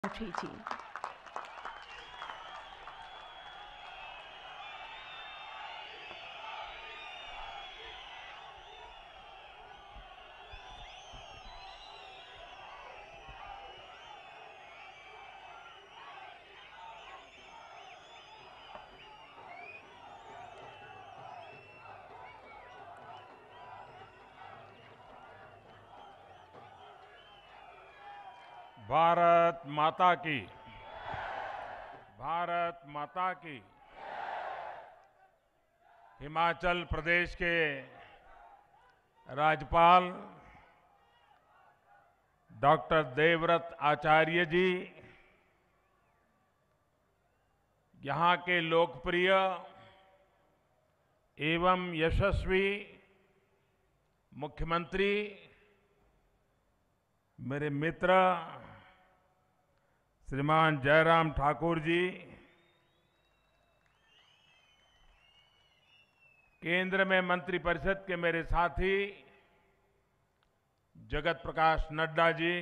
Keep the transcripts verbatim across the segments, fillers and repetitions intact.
Treaty. Bharat माता की भारत माता की हिमाचल प्रदेश के राज्यपाल डॉक्टर देवव्रत आचार्य जी, यहाँ के लोकप्रिय एवं यशस्वी मुख्यमंत्री मेरे मित्र श्रीमान जयराम ठाकुर जी, केंद्र में मंत्रिपरिषद के मेरे साथी जगत प्रकाश नड्डा जी,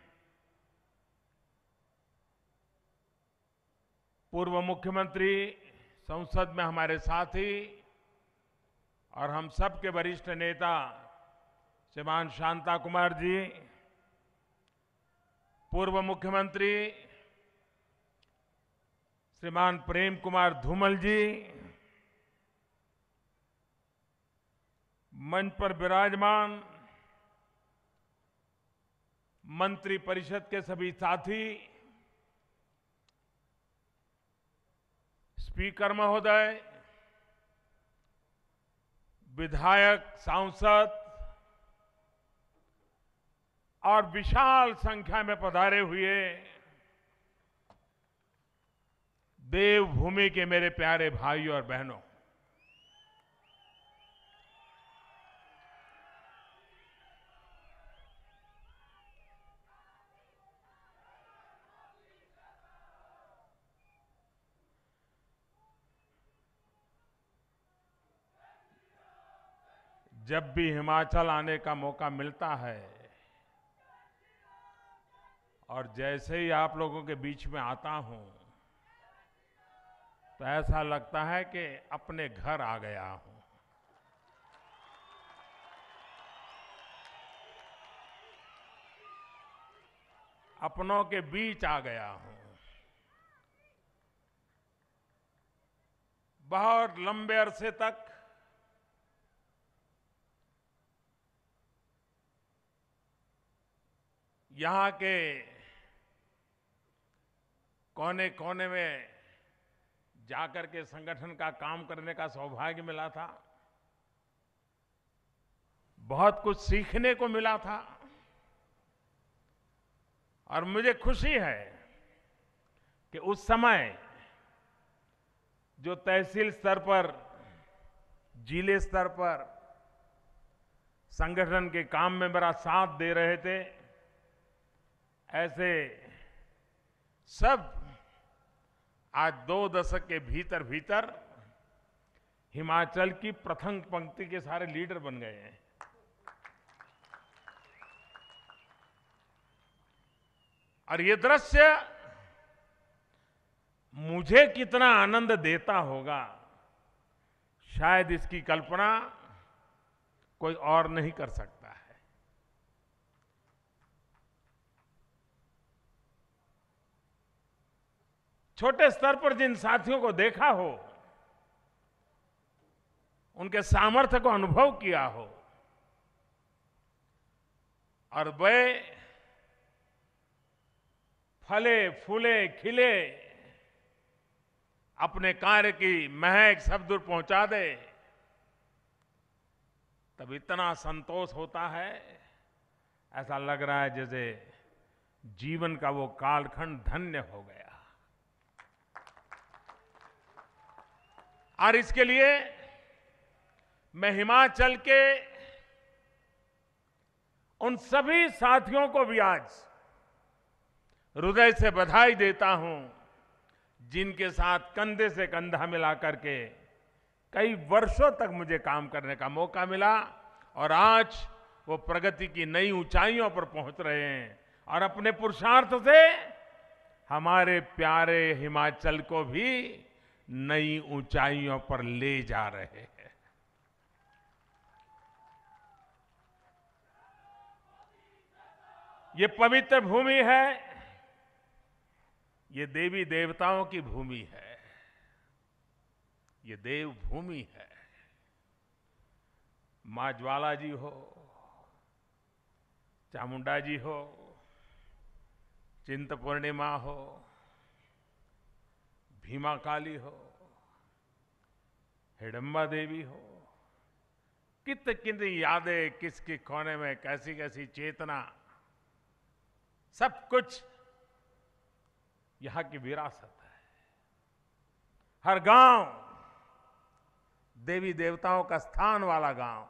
पूर्व मुख्यमंत्री, संसद में हमारे साथी और हम सब के वरिष्ठ नेता श्रीमान शांता कुमार जी, पूर्व मुख्यमंत्री श्रीमान प्रेम कुमार धूमल जी, मंच पर विराजमान मंत्री परिषद के सभी साथी, स्पीकर महोदय, विधायक, सांसद और विशाल संख्या में पधारे हुए देवभूमि के मेरे प्यारे भाइयों और बहनों, जब भी हिमाचल आने का मौका मिलता है और जैसे ही आप लोगों के बीच में आता हूं तो ऐसा लगता है कि अपने घर आ गया हूं। अपनों के बीच आ गया हूं। बहुत लंबे अरसे तक यहां के कोने कोने में जाकर के संगठन का काम करने का सौभाग्य मिला था। बहुत कुछ सीखने को मिला था और मुझे खुशी है कि उस समय जो तहसील स्तर पर, जिले स्तर पर संगठन के काम में मेरा साथ दे रहे थे, ऐसे सब आज दो दशक के भीतर भीतर हिमाचल की प्रथम पंक्ति के सारे लीडर बन गए हैं। और ये दृश्य मुझे कितना आनंद देता होगा, शायद इसकी कल्पना कोई और नहीं कर सकता है। छोटे स्तर पर जिन साथियों को देखा हो, उनके सामर्थ्य को अनुभव किया हो और वे फले फूले खिले अपने कार्य की महक सब दूर पहुंचा दे, तब इतना संतोष होता है, ऐसा लग रहा है जैसे जीवन का वो कालखंड धन्य हो गया। और इसके लिए मैं हिमाचल के उन सभी साथियों को भी आज हृदय से बधाई देता हूं, जिनके साथ कंधे से कंधा मिलाकर के कई वर्षों तक मुझे काम करने का मौका मिला और आज वो प्रगति की नई ऊंचाइयों पर पहुंच रहे हैं और अपने पुरुषार्थ से हमारे प्यारे हिमाचल को भी नई ऊंचाइयों पर ले जा रहे हैं। ये पवित्र भूमि है, ये देवी देवताओं की भूमि है, ये देव भूमि है। मां ज्वाला जी हो, चामुंडा जी हो, चिंतपूर्णिमा हो, भीमा काली हो, हिडंबा देवी हो, कित कितनी यादें, किसके कोने में कैसी कैसी चेतना, सब कुछ यहां की विरासत है। हर गांव देवी देवताओं का स्थान वाला गांव,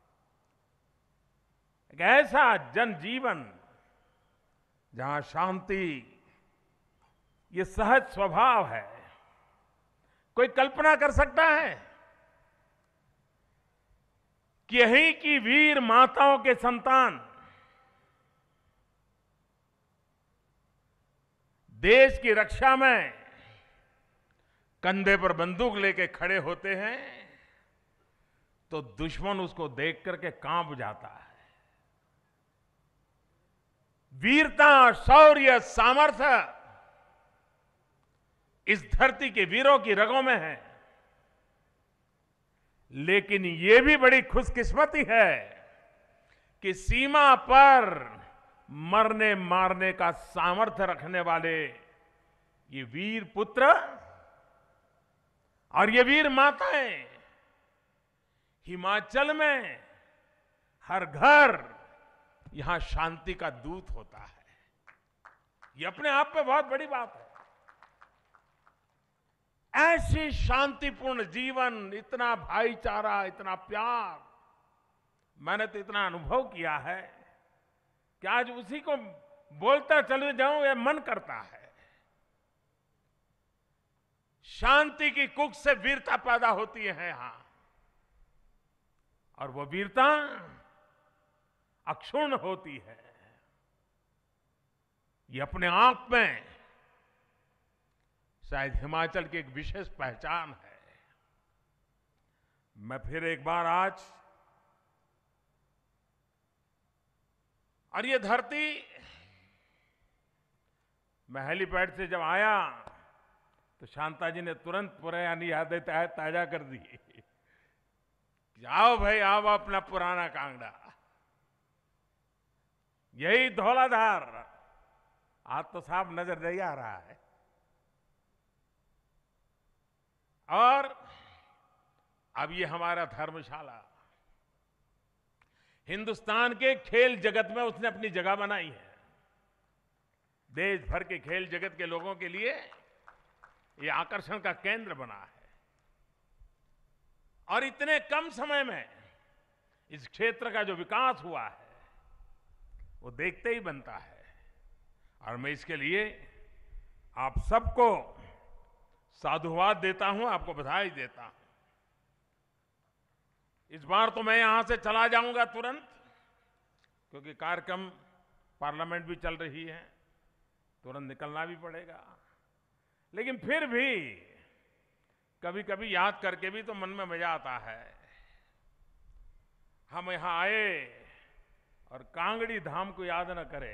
एक ऐसा जनजीवन जहां शांति ये सहज स्वभाव है। कोई कल्पना कर सकता है कि यहीं की वीर माताओं के संतान देश की रक्षा में कंधे पर बंदूक लेके खड़े होते हैं तो दुश्मन उसको देख करके कांप जाता है। वीरता, शौर्य, सामर्थ्य इस धरती के वीरों की रगों में है। लेकिन ये भी बड़ी खुशकिस्मती है कि सीमा पर मरने मारने का सामर्थ्य रखने वाले ये वीर पुत्र और ये वीर माताएं हिमाचल में हर घर यहां शांति का दूत होता है। ये अपने आप में बहुत बड़ी बात है। ऐसी शांतिपूर्ण जीवन, इतना भाईचारा, इतना प्यार मैंने तो इतना अनुभव किया है कि आज उसी को बोलता चले जाऊं ये मन करता है। शांति की कुख से वीरता पैदा होती है यहां, और वो वीरता अक्षुण्ण होती है। ये अपने आप में शायद हिमाचल की एक विशेष पहचान है। मैं फिर एक बार आज, और ये धरती, मैं हेलीपैड से जब आया तो शांता जी ने तुरंत पुरानी यादें ताजा कर दी। जाओ भाई, आओ अपना पुराना कांगड़ा, यही धौलाधार। आज तो साफ नजर नहीं आ रहा है। और अब ये हमारा धर्मशाला हिंदुस्तान के खेल जगत में उसने अपनी जगह बनाई है। देश भर के खेल जगत के लोगों के लिए ये आकर्षण का केंद्र बना है। और इतने कम समय में इस क्षेत्र का जो विकास हुआ है वो देखते ही बनता है। और मैं इसके लिए आप सबको साधुवाद देता हूं, आपको बधाई देता हूं। इस बार तो मैं यहां से चला जाऊंगा तुरंत, क्योंकि कार्यक्रम पार्लियामेंट भी चल रही है, तुरंत निकलना भी पड़ेगा। लेकिन फिर भी कभी कभी याद करके भी तो मन में मजा आता है। हम यहां आए और कांगड़ी धाम को याद न करें।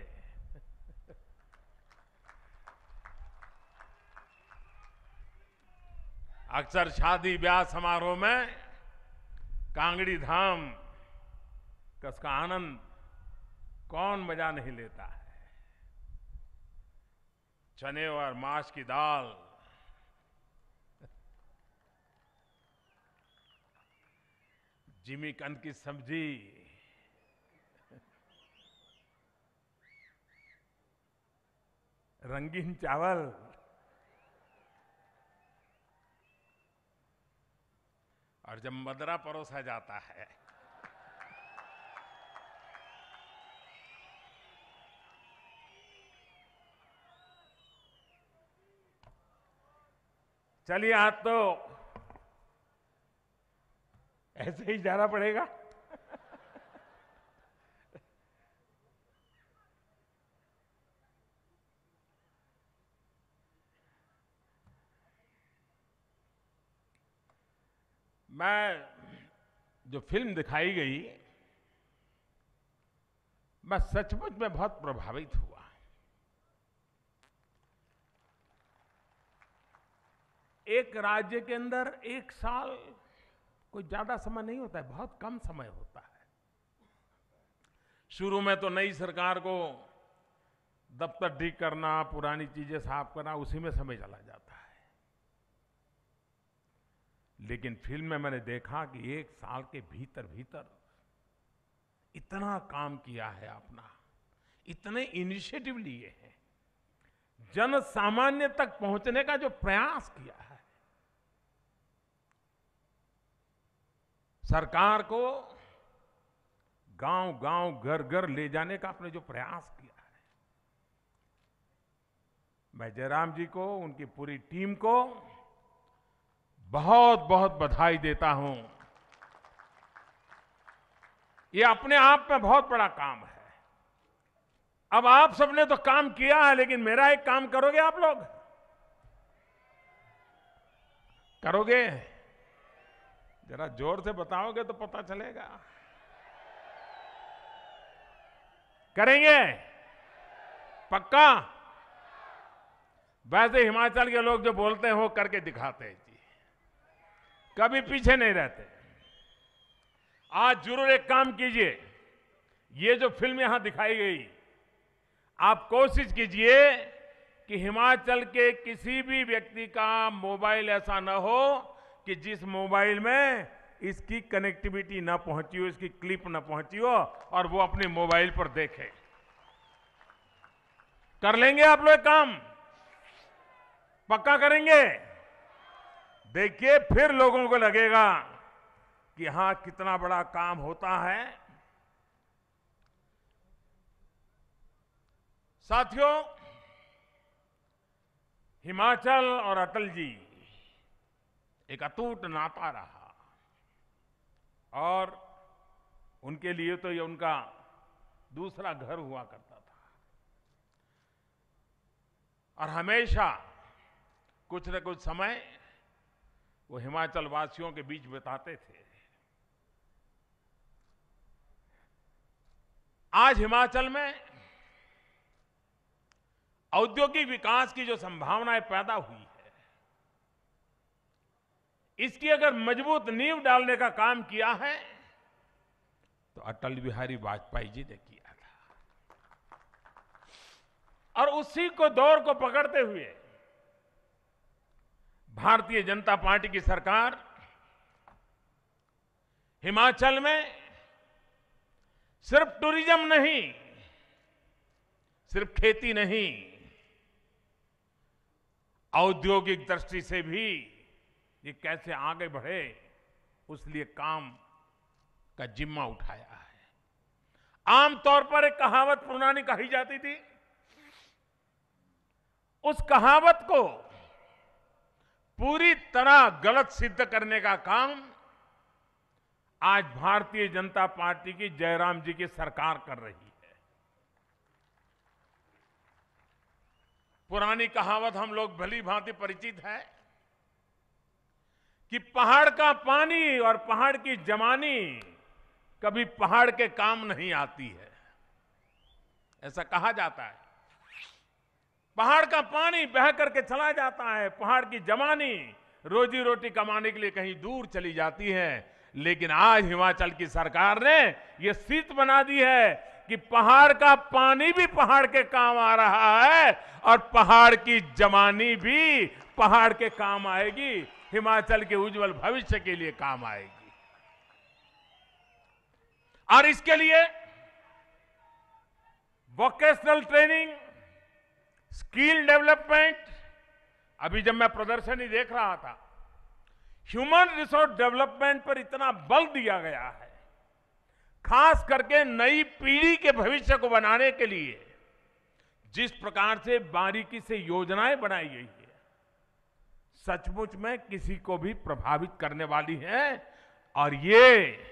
अक्सर शादी ब्याह समारोह में कांगड़ी धाम का उसका आनंद कौन मजा नहीं लेता है। चने और मांस की दाल, जिमीकंद की सब्जी, रंगीन चावल, और जब मदरा परोसा जाता है चलिए, आज तो ऐसे ही जाना पड़ेगा। मैं जो फिल्म दिखाई गई, मैं सचमुच में बहुत प्रभावित हुआ। एक राज्य के अंदर एक साल कोई ज्यादा समय नहीं होता है, बहुत कम समय होता है। शुरू में तो नई सरकार को दफ्तर ठीक करना, पुरानी चीजें साफ करना, उसी में समय चला जाता है। लेकिन फिल्म में मैंने देखा कि एक साल के भीतर भीतर इतना काम किया है अपना, इतने इनिशिएटिव लिए हैं, जन सामान्य तक पहुंचने का जो प्रयास किया है, सरकार को गांव गांव घर घर ले जाने का आपने जो प्रयास किया है, मैं जयराम जी को, उनकी पूरी टीम को बहुत बहुत बधाई देता हूं। ये अपने आप में बहुत बड़ा काम है। अब आप सबने तो काम किया है, लेकिन मेरा एक काम करोगे आप लोग? करोगे? जरा जोर से बताओगे तो पता चलेगा। करेंगे? पक्का? वैसे हिमाचल के लोग जो बोलते हैं वो करके दिखाते हैं जी, कभी पीछे नहीं रहते। आज जरूर एक काम कीजिए, ये जो फिल्म यहां दिखाई गई, आप कोशिश कीजिए कि हिमाचल के किसी भी व्यक्ति का मोबाइल ऐसा न हो कि जिस मोबाइल में इसकी कनेक्टिविटी ना पहुंची हो, इसकी क्लिप ना पहुंची हो, और वो अपने मोबाइल पर देखे। कर लेंगे आप लोग काम? पक्का करेंगे? देखिए, फिर लोगों को लगेगा कि हां, कितना बड़ा काम होता है। साथियों, हिमाचल और अटल जी एक अटूट नाता रहा, और उनके लिए तो ये उनका दूसरा घर हुआ करता था, और हमेशा कुछ न कुछ समय वो हिमाचल वासियों के बीच बिताते थे। आज हिमाचल में औद्योगिक विकास की जो संभावनाएं पैदा हुई है, इसकी अगर मजबूत नींव डालने का काम किया है तो अटल बिहारी वाजपेयी जी ने किया था। और उसी को दौर को पकड़ते हुए भारतीय जनता पार्टी की सरकार हिमाचल में सिर्फ टूरिज्म नहीं, सिर्फ खेती नहीं, औद्योगिक दृष्टि से भी ये कैसे आगे बढ़े, उस लिए काम का जिम्मा उठाया है। आमतौर पर एक कहावत पुरानी कही जाती थी, उस कहावत को पूरी तरह गलत सिद्ध करने का काम आज भारतीय जनता पार्टी की जयराम जी की सरकार कर रही है। पुरानी कहावत हम लोग भली भांति परिचित है कि पहाड़ का पानी और पहाड़ की जमानी कभी पहाड़ के काम नहीं आती है, ऐसा कहा जाता है। पहाड़ का पानी बह करके चला जाता है, पहाड़ की जमानी रोजी रोटी कमाने के लिए कहीं दूर चली जाती है। लेकिन आज हिमाचल की सरकार ने यह सिद्ध बना दी है कि पहाड़ का पानी भी पहाड़ के काम आ रहा है, और पहाड़ की जमानी भी पहाड़ के काम आएगी, हिमाचल के उज्जवल भविष्य के लिए काम आएगी। और इसके लिए वोकेशनल ट्रेनिंग, स्किल डेवलपमेंट, अभी जब मैं प्रदर्शनी देख रहा था, ह्यूमन रिसोर्स डेवलपमेंट पर इतना बल दिया गया है, खास करके नई पीढ़ी के भविष्य को बनाने के लिए जिस प्रकार से बारीकी से योजनाएं बनाई गई है, सचमुच में किसी को भी प्रभावित करने वाली है। और ये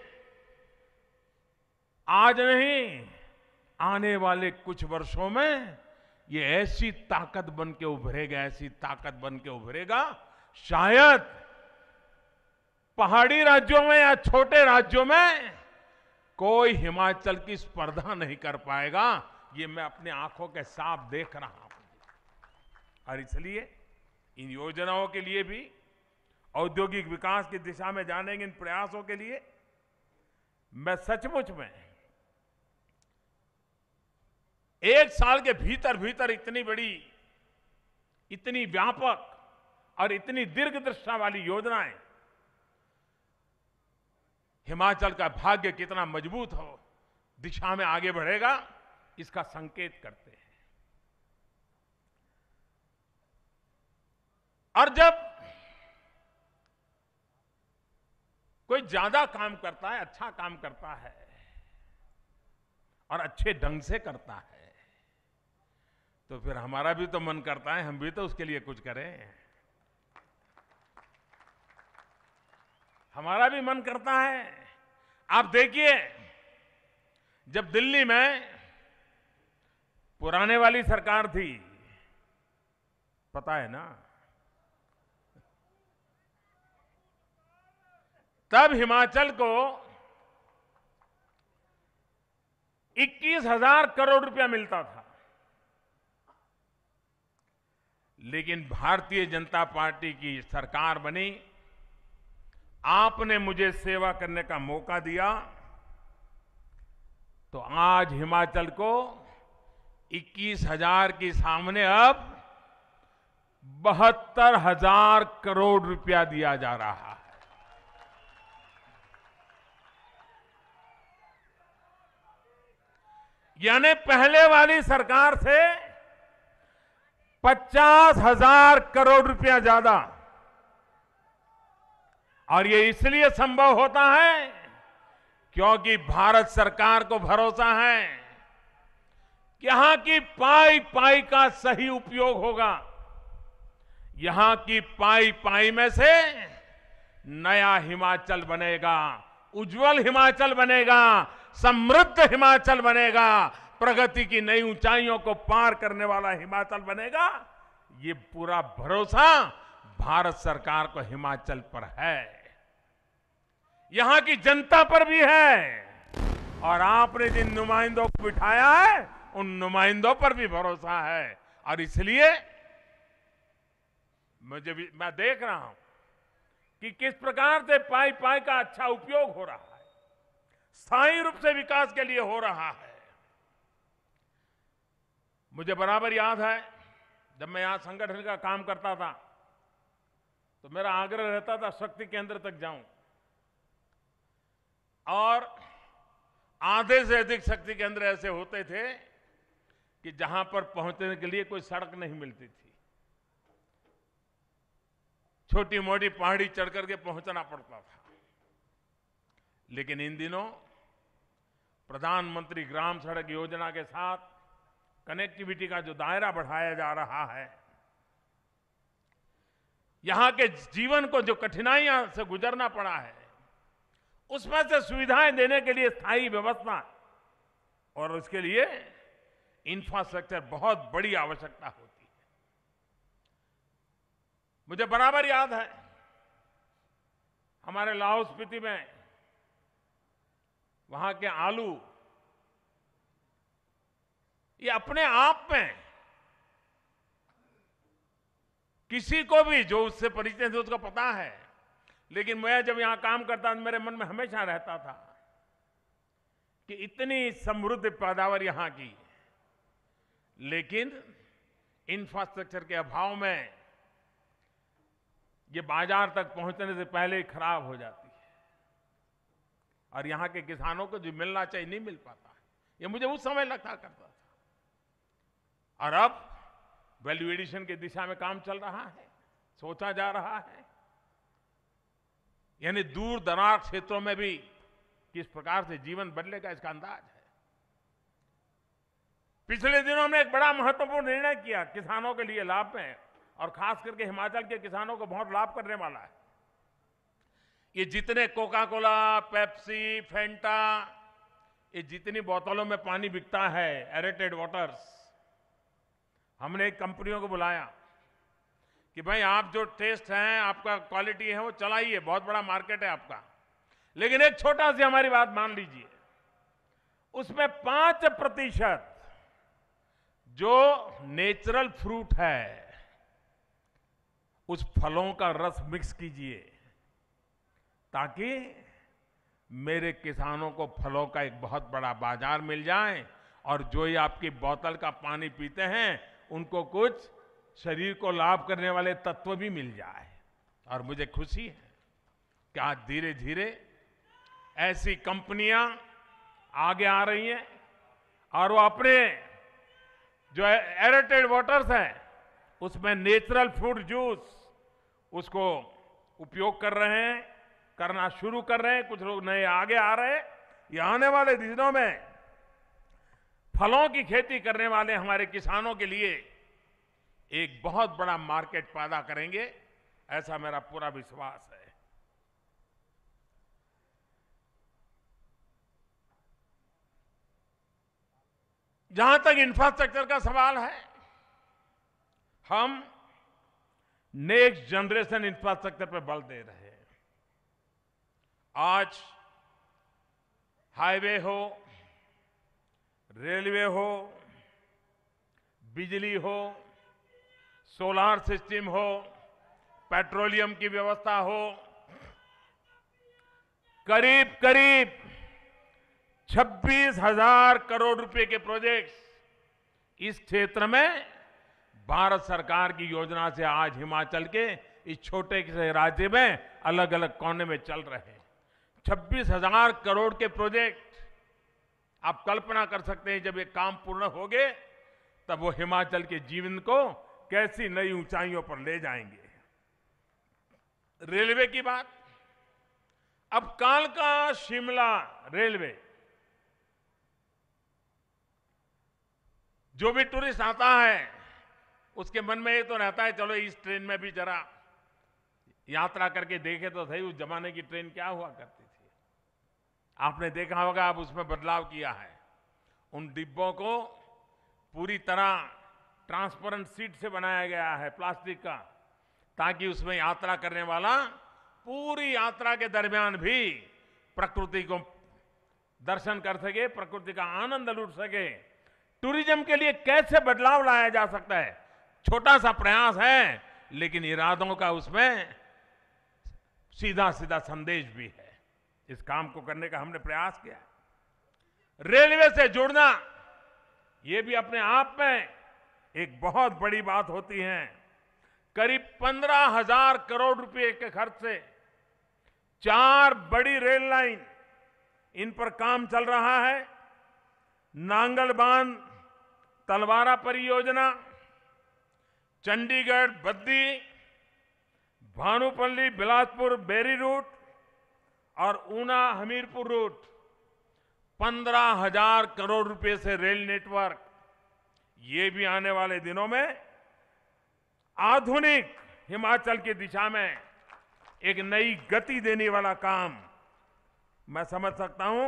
आज नहीं, आने वाले कुछ वर्षों में ये ऐसी ताकत बन के उभरेगा, ऐसी ताकत बन के उभरेगा, शायद पहाड़ी राज्यों में या छोटे राज्यों में कोई हिमाचल की स्पर्धा नहीं कर पाएगा। ये मैं अपनी आंखों के साफ देख रहा हूं। और इसलिए इन योजनाओं के लिए भी, औद्योगिक विकास की दिशा में जाने के इन प्रयासों के लिए मैं सचमुच में एक साल के भीतर भीतर इतनी बड़ी, इतनी व्यापक और इतनी दीर्घदृष्टा वाली योजनाएं, हिमाचल का भाग्य कितना मजबूत हो, दिशा में आगे बढ़ेगा, इसका संकेत करते हैं। और जब कोई ज्यादा काम करता है, अच्छा काम करता है और अच्छे ढंग से करता है, तो फिर हमारा भी तो मन करता है हम भी तो उसके लिए कुछ करें। हमारा भी मन करता है। आप देखिए, जब दिल्ली में पुराने वाली सरकार थी, पता है ना, तब हिमाचल को इक्कीस हजार करोड़ रुपया मिलता था। लेकिन भारतीय जनता पार्टी की सरकार बनी, आपने मुझे सेवा करने का मौका दिया, तो आज हिमाचल को इक्कीस हजार के सामने अब बहत्तर हजार करोड़ रुपया दिया जा रहा है। यानी पहले वाली सरकार से पचास हजार करोड़ रुपया ज्यादा। और ये इसलिए संभव होता है क्योंकि भारत सरकार को भरोसा है कि यहां की पाई पाई का सही उपयोग होगा। यहां की पाई पाई में से नया हिमाचल बनेगा, उज्जवल हिमाचल बनेगा, समृद्ध हिमाचल बनेगा, प्रगति की नई ऊंचाइयों को पार करने वाला हिमाचल बनेगा। ये पूरा भरोसा भारत सरकार को हिमाचल पर है, यहां की जनता पर भी है, और आपने जिन नुमाइंदों को बिठाया है उन नुमाइंदों पर भी भरोसा है। और इसलिए मुझे भी, मैं देख रहा हूं कि किस प्रकार से पाई पाई का अच्छा उपयोग हो रहा है, स्थायी रूप से विकास के लिए हो रहा है। मुझे बराबर याद है जब मैं यहां संगठन का काम करता था तो मेरा आग्रह रहता था शक्ति केंद्र तक जाऊं, और आधे से अधिक शक्ति केंद्र ऐसे होते थे कि जहां पर पहुंचने के लिए कोई सड़क नहीं मिलती थी, छोटी मोटी पहाड़ी चढ़ करके पहुंचना पड़ता था। लेकिन इन दिनों प्रधानमंत्री ग्राम सड़क योजना के साथ कनेक्टिविटी का जो दायरा बढ़ाया जा रहा है, यहां के जीवन को जो कठिनाइयां से गुजरना पड़ा है उसमें से सुविधाएं देने के लिए स्थायी व्यवस्था और उसके लिए इंफ्रास्ट्रक्चर बहुत बड़ी आवश्यकता होती है। मुझे बराबर याद है हमारे लाहौल स्पीति में वहां के आलू, ये अपने आप में किसी को भी जो उससे परिचित थे उसको पता है, लेकिन मैं जब यहां काम करता था मेरे मन में हमेशा रहता था कि इतनी समृद्ध पैदावार यहां की, लेकिन इंफ्रास्ट्रक्चर के अभाव में ये बाजार तक पहुंचने से पहले ही खराब हो जाती है, और यहां के किसानों को जो मिलना चाहिए नहीं मिल पाता है। ये मुझे उस समय लगता करता था। और अब वैल्यू एडिशन की दिशा में काम चल रहा है, सोचा जा रहा है, यानी दूर दराज क्षेत्रों में भी किस प्रकार से जीवन बदलेगा इसका अंदाज है। पिछले दिनों हमने एक बड़ा महत्वपूर्ण निर्णय किया किसानों के लिए लाभ में, और खास करके हिमाचल के किसानों को बहुत लाभ करने वाला है। ये जितने कोका कोला, पेप्सी, फेंटा, ये जितनी बोतलों में पानी बिकता है, एरेटेड वाटर्स, हमने एक कंपनियों को बुलाया कि भाई आप जो टेस्ट हैं, आपका क्वालिटी है, वो चलाइए, बहुत बड़ा मार्केट है आपका। लेकिन एक छोटा सी हमारी बात मान लीजिए, उसमें पांच प्रतिशत जो नेचुरल फ्रूट है, उस फलों का रस मिक्स कीजिए, ताकि मेरे किसानों को फलों का एक बहुत बड़ा बाजार मिल जाए, और जो ये आपकी बोतल का पानी पीते हैं उनको कुछ शरीर को लाभ करने वाले तत्व भी मिल जाए। और मुझे खुशी है कि आज धीरे धीरे ऐसी कंपनियां आगे आ रही हैं, और वो अपने जो एरेटेड वाटर्स हैं उसमें नेचुरल फ्रूट जूस उसको उपयोग कर रहे हैं, करना शुरू कर रहे हैं। कुछ लोग नए आगे आ रहे हैं। ये आने वाले दिनों में फलों की खेती करने वाले हमारे किसानों के लिए एक बहुत बड़ा मार्केट पैदा करेंगे, ऐसा मेरा पूरा विश्वास है। जहां तक इंफ्रास्ट्रक्चर का सवाल है, हम नेक्स्ट जनरेशन इंफ्रास्ट्रक्चर पर बल दे रहे हैं। आज हाईवे हो, रेलवे हो, बिजली हो, सोलार सिस्टम हो, पेट्रोलियम की व्यवस्था हो, करीब करीब छब्बीस हजार करोड़ रुपए के प्रोजेक्ट्स इस क्षेत्र में भारत सरकार की योजना से आज हिमाचल के इस छोटे से राज्य में अलग अलग कोने में चल रहे हैं। छब्बीस हजार करोड़ के प्रोजेक्ट, आप कल्पना कर सकते हैं जब ये काम पूर्ण होंगे तब वो हिमाचल के जीवन को कैसी नई ऊंचाइयों पर ले जाएंगे। रेलवे की बात, अब कालका शिमला रेलवे, जो भी टूरिस्ट आता है उसके मन में ये तो रहता है चलो इस ट्रेन में भी जरा यात्रा करके देखे तो सही उस जमाने की ट्रेन क्या हुआ करती थी। आपने देखा होगा अब उसमें बदलाव किया है, उन डिब्बों को पूरी तरह ट्रांसपेरेंट सीट से बनाया गया है प्लास्टिक का, ताकि उसमें यात्रा करने वाला पूरी यात्रा के दरमियान भी प्रकृति को दर्शन कर सके, प्रकृति का आनंद लूट सके। टूरिज्म के लिए कैसे बदलाव लाया जा सकता है, छोटा सा प्रयास है लेकिन इरादों का उसमें सीधा सीधा संदेश भी है। इस काम को करने का हमने प्रयास किया। रेलवे से जुड़ना ये भी अपने आप में एक बहुत बड़ी बात होती है। करीब पंद्रह हजार करोड़ रुपए के खर्च से चार बड़ी रेल लाइन, इन पर काम चल रहा है। नांगल बांध तलवारा परियोजना, चंडीगढ़ बद्दी, भानुपल्ली बिलासपुर बेरी रूट और ऊना हमीरपुर रूट, पंद्रह हजार करोड़ रुपए से रेल नेटवर्क, ये भी आने वाले दिनों में आधुनिक हिमाचल की दिशा में एक नई गति देने वाला काम मैं समझ सकता हूं।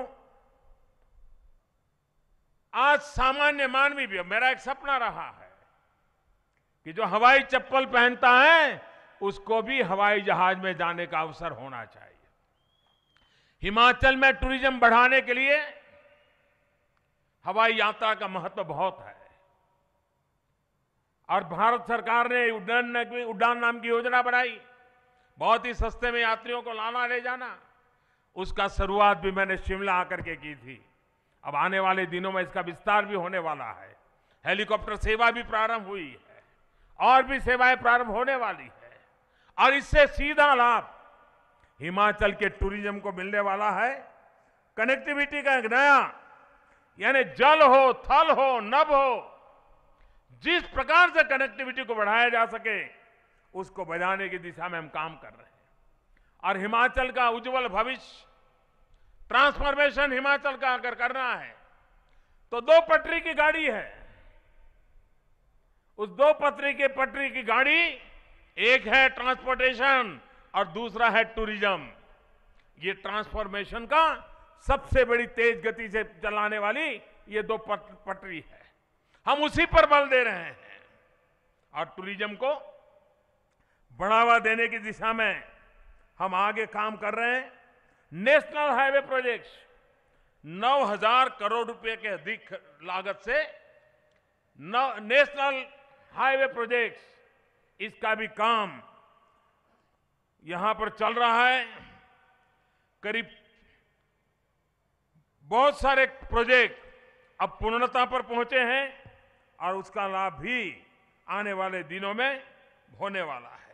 आज सामान्य मानवी भी, मेरा एक सपना रहा है कि जो हवाई चप्पल पहनता है उसको भी हवाई जहाज में जाने का अवसर होना चाहिए। हिमाचल में टूरिज्म बढ़ाने के लिए हवाई यात्रा का महत्व बहुत है, और भारत सरकार ने उड़ान उड़ान नाम की योजना बनाई, बहुत ही सस्ते में यात्रियों को लाना ले जाना। उसका शुरुआत भी मैंने शिमला आकर के की थी। अब आने वाले दिनों में इसका विस्तार भी होने वाला है। हेलीकॉप्टर सेवा भी प्रारंभ हुई है, और भी सेवाएं प्रारंभ होने वाली है, और इससे सीधा लाभ हिमाचल के टूरिज्म को मिलने वाला है। कनेक्टिविटी का एक नया, यानी जल हो, थल हो, नभ हो, जिस प्रकार से कनेक्टिविटी को बढ़ाया जा सके उसको बढ़ाने की दिशा में हम काम कर रहे हैं। और हिमाचल का उज्जवल भविष्य, ट्रांसफॉर्मेशन हिमाचल का अगर करना है तो दो पटरी की गाड़ी है। उस दो पटरी के पटरी की गाड़ी, एक है ट्रांसपोर्टेशन और दूसरा है टूरिज्म। ये ट्रांसफॉर्मेशन का सबसे बड़ी तेज गति से चलाने वाली ये दो पटरी है। हम उसी पर बल दे रहे हैं, और टूरिज्म को बढ़ावा देने की दिशा में हम आगे काम कर रहे हैं। नेशनल हाईवे प्रोजेक्ट्स नौ हजार करोड़ रुपए के अधिक लागत से नेशनल हाईवे प्रोजेक्ट्स इसका भी काम यहां पर चल रहा है। करीब बहुत सारे प्रोजेक्ट अब पूर्णता पर पहुंचे हैं और उसका लाभ भी आने वाले दिनों में होने वाला है।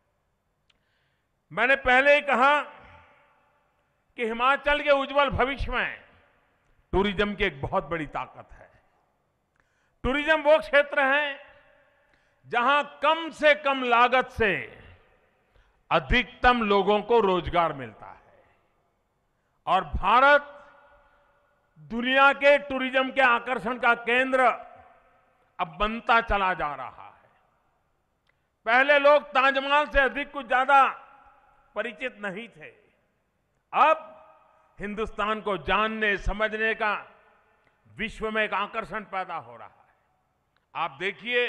मैंने पहले ही कहा कि हिमाचल के उज्जवल भविष्य में टूरिज्म की एक बहुत बड़ी ताकत है। टूरिज्म वो क्षेत्र है जहां कम से कम लागत से अधिकतम लोगों को रोजगार मिलता है और भारत दुनिया के टूरिज्म के आकर्षण का केंद्र अब बनता चला जा रहा है। पहले लोग ताजमहल से अधिक कुछ ज्यादा परिचित नहीं थे। अब हिंदुस्तान को जानने समझने का विश्व में एक आकर्षण पैदा हो रहा है। आप देखिए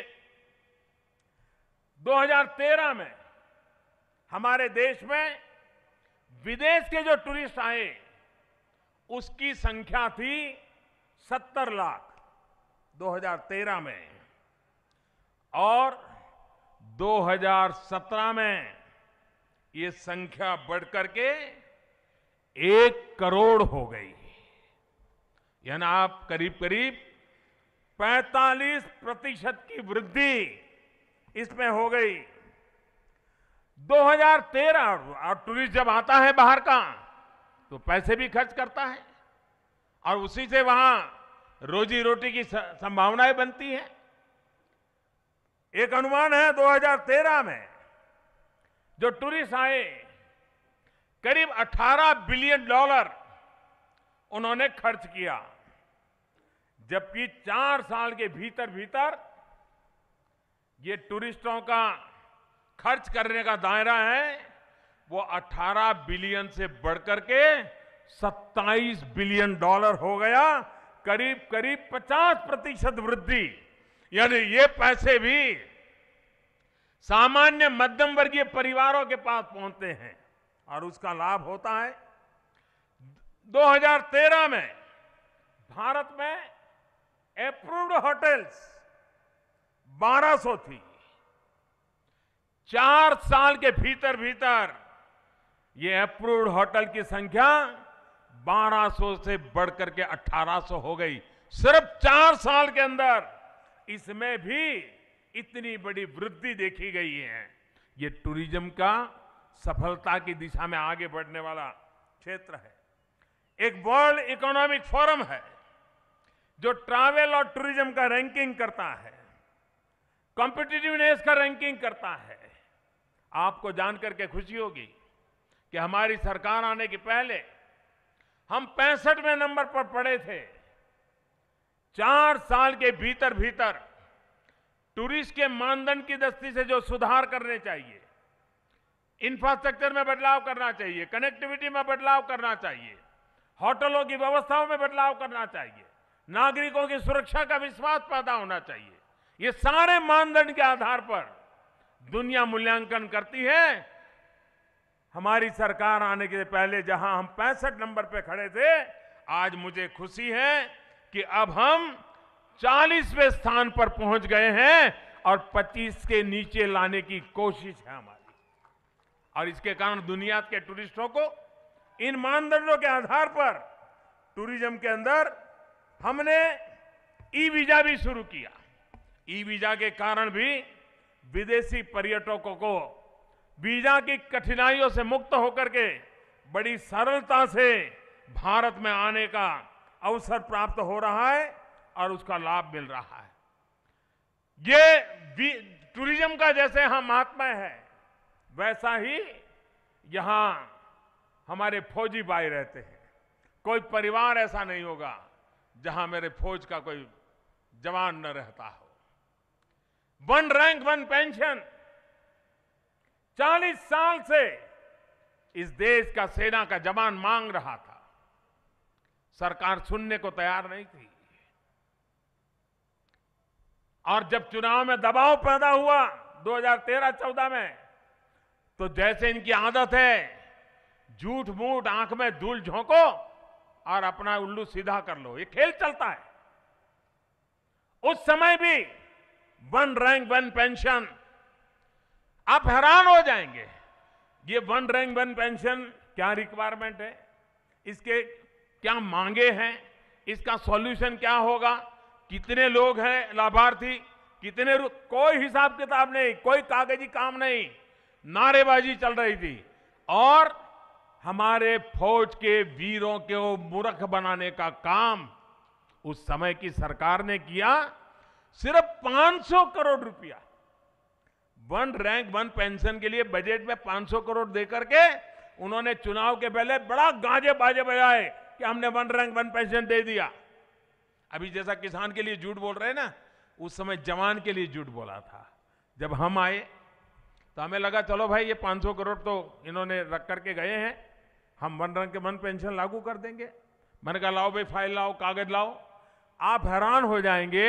दो हज़ार तेरह में हमारे देश में विदेश के जो टूरिस्ट आए उसकी संख्या थी सत्तर लाख दो हज़ार तेरह में और दो हज़ार सत्रह में ये संख्या बढ़कर के एक करोड़ हो गई। यानी आप करीब करीब पैंतालीस प्रतिशत की वृद्धि इसमें हो गई। दो हज़ार तेरह और टूरिस्ट जब आता है बाहर का तो पैसे भी खर्च करता है और उसी से वहां रोजी रोटी की संभावनाएं बनती है। एक अनुमान है दो हज़ार तेरह में जो टूरिस्ट आए करीब अठारह बिलियन डॉलर उन्होंने खर्च किया, जबकि चार साल के भीतर भीतर ये टूरिस्टों का खर्च करने का दायरा है वो अठारह बिलियन से बढ़कर के सत्ताईस बिलियन डॉलर हो गया। करीब करीब पचास प्रतिशत वृद्धि। यानी ये पैसे भी सामान्य मध्यम वर्गीय परिवारों के पास पहुंचते हैं और उसका लाभ होता है। दो हज़ार तेरह में भारत में अप्रूव्ड होटल्स बारह सौ थी। चार साल के भीतर भीतर ये अप्रूव्ड होटल की संख्या बारह सौ से बढ़कर के अठारह सौ हो गई। सिर्फ चार साल के अंदर इसमें भी इतनी बड़ी वृद्धि देखी गई है। ये टूरिज्म का सफलता की दिशा में आगे बढ़ने वाला क्षेत्र है। एक वर्ल्ड इकोनॉमिक फोरम है जो ट्रैवल और टूरिज्म का रैंकिंग करता है, कॉम्पिटिटिवनेस का रैंकिंग करता है। आपको जानकर के खुशी होगी कि हमारी सरकार आने के पहले हम पैंसठवें नंबर पर पड़े थे। चार साल के भीतर भीतर टूरिस्ट के मानदंड की दृष्टि से जो सुधार करने चाहिए, इंफ्रास्ट्रक्चर में बदलाव करना चाहिए, कनेक्टिविटी में बदलाव करना चाहिए, होटलों की व्यवस्थाओं में बदलाव करना चाहिए, नागरिकों की सुरक्षा का विश्वास पैदा होना चाहिए, ये सारे मानदंड के आधार पर दुनिया मूल्यांकन करती है। हमारी सरकार आने के पहले जहां हम पैंसठ नंबर पे खड़े थे, आज मुझे खुशी है कि अब हम चालीसवें स्थान पर पहुंच गए हैं और पच्चीस के नीचे लाने की कोशिश है हमारी। और इसके कारण दुनिया के टूरिस्टों को इन मानदंडों के आधार पर टूरिज्म के अंदर हमने ई वीजा भी शुरू किया। ई वीजा के कारण भी विदेशी पर्यटकों को वीजा की कठिनाइयों से मुक्त होकर के बड़ी सरलता से भारत में आने का अवसर प्राप्त हो रहा है और उसका लाभ मिल रहा है। ये टूरिज्म का जैसे यहां महात्म्य है, वैसा ही यहां हमारे फौजी भाई रहते हैं। कोई परिवार ऐसा नहीं होगा जहां मेरे फौज का कोई जवान न रहता हो। वन रैंक वन पेंशन चालीस साल से इस देश का सेना का जवान मांग रहा था, सरकार सुनने को तैयार नहीं थी। और जब चुनाव में दबाव पैदा हुआ दो हज़ार तेरह चौदह में, तो जैसे इनकी आदत है, झूठ मूठ आंख में धूल झोंको और अपना उल्लू सीधा कर लो, ये खेल चलता है। उस समय भी वन रैंक वन पेंशन, आप हैरान हो जाएंगे। ये वन रैंक वन पेंशन क्या रिक्वायरमेंट है, इसके क्या मांगे हैं, इसका सॉल्यूशन क्या होगा, कितने लोग हैं लाभार्थी, कितने, कोई हिसाब किताब नहीं, कोई कागजी काम नहीं, नारेबाजी चल रही थी। और हमारे फौज के वीरों को मूर्ख बनाने का काम उस समय की सरकार ने किया। सिर्फ पांच सौ करोड़ रुपया वन रैंक वन पेंशन के लिए बजट में पांच सौ करोड़ देकर के उन्होंने चुनाव के पहले बड़ा गाजे बाजे बजाए कि हमने वन रैंक वन पेंशन दे दिया। अभी जैसा किसान के लिए झूठ बोल रहे हैं ना, उस समय जवान के लिए झूठ बोला था। जब हम आए तो हमें लगा चलो भाई ये पांच सौ करोड़ तो इन्होंने रख करके गए हैं, हम वन रैंक वन पेंशन लागू कर देंगे। मैंने कहा लाओ भाई फाइल लाओ, कागज लाओ। आप हैरान हो जाएंगे,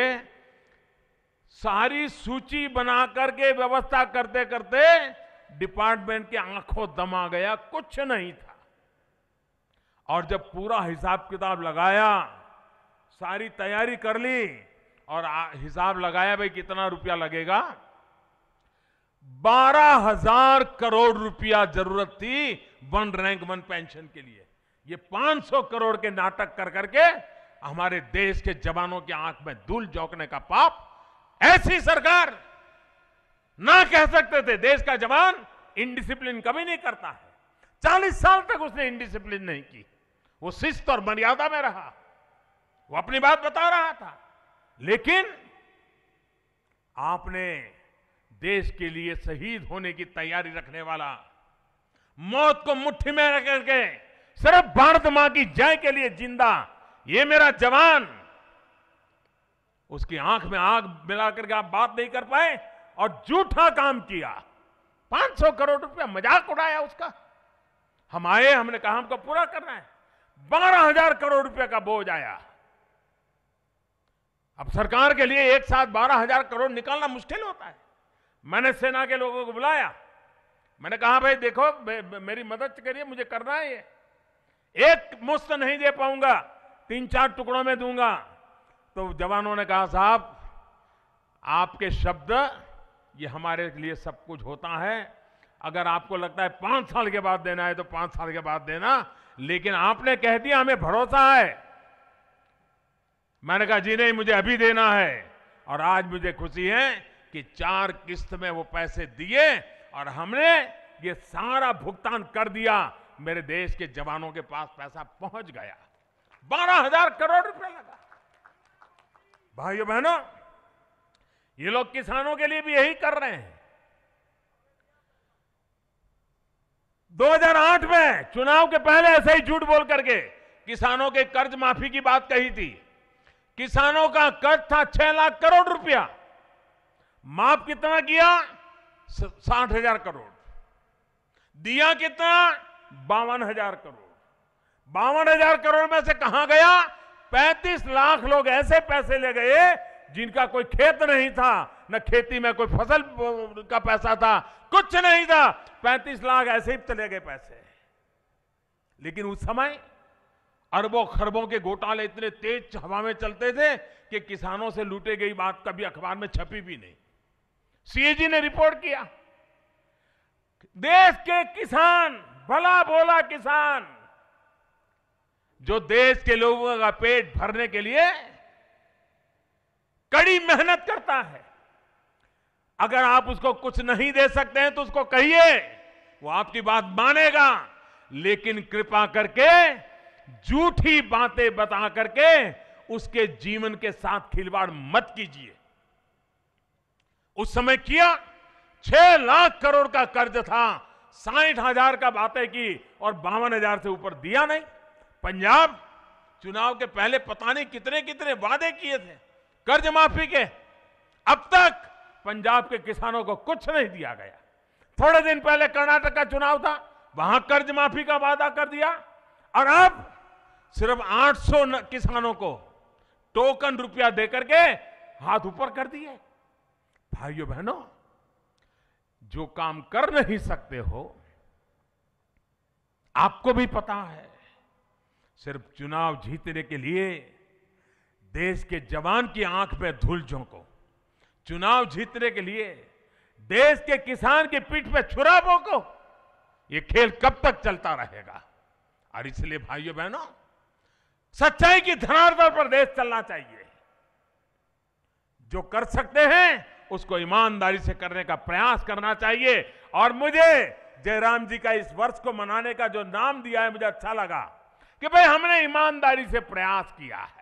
सारी सूची बना करके व्यवस्था करते करते डिपार्टमेंट के आंखों दम आ गया, कुछ नहीं था। और जब पूरा हिसाब किताब लगाया, सारी तैयारी कर ली और हिसाब लगाया भाई कितना रुपया लगेगा, बारह हजार करोड़ रुपया जरूरत थी वन रैंक वन पेंशन के लिए। ये पांच सौ करोड़ के नाटक कर करके हमारे देश के जवानों की आंख में धूल झोंकने का पाप ऐसी सरकार ना कह सकते थे। देश का जवान इनडिसिप्लिन कभी नहीं करता है। चालीस साल तक उसने इनडिसिप्लिन नहीं की, वो शिस्त और मर्यादा में रहा, वो अपनी बात बता रहा था। लेकिन आपने देश के लिए शहीद होने की तैयारी रखने वाला, मौत को मुट्ठी में रख करके सिर्फ भारत मां की जय के लिए जिंदा ये मेरा जवान, उसकी आंख में आंख मिला करके आप बात नहीं कर पाए और झूठा काम किया। पांच सौ करोड़ रुपया मजाक उड़ाया उसका। हम आए, हमने कहा हमको पूरा करना है, बारह हजार करोड़ रुपए का बोझ आया। अब सरकार के लिए एक साथ बारह हजार करोड़ निकालना मुश्किल होता है। मैंने सेना के लोगों को बुलाया, मैंने कहा भाई देखो मेरी मदद करिए, मुझे करना है ये, एक मुश्त नहीं दे पाऊंगा, तीन चार टुकड़ों में दूंगा। तो जवानों ने कहा साहब आपके शब्द ये हमारे लिए सब कुछ होता है, अगर आपको लगता है पांच साल के बाद देना है तो पांच साल के बाद देना, लेकिन आपने कह दिया हमें भरोसा है। मैंने कहा जी नहीं, मुझे अभी देना है। और आज मुझे खुशी है कि चार किस्त में वो पैसे दिए और हमने ये सारा भुगतान कर दिया। मेरे देश के जवानों के पास पैसा पहुंच गया, बारह हजार करोड़ रुपए लगा। भाइयों बहनों, ये लोग किसानों के लिए भी यही कर रहे हैं। दो हज़ार आठ में चुनाव के पहले ऐसे ही झूठ बोल करके किसानों के कर्ज माफी की बात कही थी। किसानों का कर्ज था छह लाख करोड़ रुपया, माफ कितना किया? साठ हजार करोड़। दिया कितना? बावन हजार करोड़। बावन हजार करोड़ में से कहां गया? पैंतीस लाख लोग ऐसे पैसे ले गए जिनका कोई खेत नहीं था, न खेती में कोई फसल का पैसा था, कुछ नहीं था। पैंतीस लाख ऐसे ही चले गए पैसे। लेकिन उस समय अरबों खरबों के घोटाले इतने तेज हवा में चलते थे कि किसानों से लूटे गई बात कभी अखबार में छपी भी नहीं। सीएजी ने रिपोर्ट किया, देश के किसान, भला भोला किसान, जो देश के लोगों का पेट भरने के लिए कड़ी मेहनत करता है, अगर आप उसको कुछ नहीं दे सकते हैं तो उसको कहिए, वो आपकी बात मानेगा। लेकिन कृपा करके झूठी बातें बता करके उसके जीवन के साथ खिलवाड़ मत कीजिए। उस समय किया, छह लाख करोड़ का कर्ज था, साठ हजार का बातें की और बावन हजार से ऊपर दिया नहीं। पंजाब चुनाव के पहले पता नहीं कितने कितने वादे किए थे कर्ज माफी के, अब तक पंजाब के किसानों को कुछ नहीं दिया गया। थोड़े दिन पहले कर्नाटक का चुनाव था, वहां कर्ज माफी का वादा कर दिया और अब सिर्फ आठ सौ किसानों को टोकन रुपया देकर के हाथ ऊपर कर दिए। भाइयों बहनों, जो काम कर नहीं सकते हो, आपको भी पता है, सिर्फ चुनाव जीतने के लिए देश के जवान की आंख में धूल झोंको, चुनाव जीतने के लिए देश के किसान की पीठ पे छुरा भोंको, ये खेल कब तक चलता रहेगा। और इसलिए भाइयों बहनों, सच्चाई की धरातल पर देश चलना चाहिए। जो कर सकते हैं उसको ईमानदारी से करने का प्रयास करना चाहिए। और मुझे जयराम जी का इस वर्ष को मनाने का जो नाम दिया है, मुझे अच्छा लगा कि भाई हमने ईमानदारी से प्रयास किया है।